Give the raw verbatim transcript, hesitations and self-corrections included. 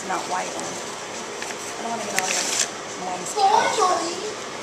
not white one. I don't want to get all your mom's couch.